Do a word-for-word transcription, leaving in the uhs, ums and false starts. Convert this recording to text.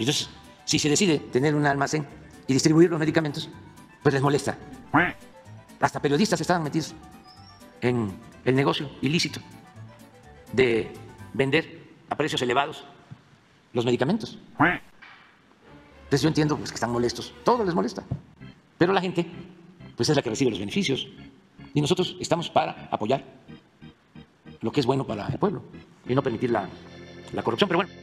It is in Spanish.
Entonces, si se decide tener un almacén y distribuir los medicamentos, pues les molesta. Hasta periodistas estaban metidos en el negocio ilícito de vender a precios elevados los medicamentos. Entonces yo entiendo pues, que están molestos, todo les molesta, pero la gente pues es la que recibe los beneficios y nosotros estamos para apoyar lo que es bueno para el pueblo y no permitir la, la corrupción, pero bueno.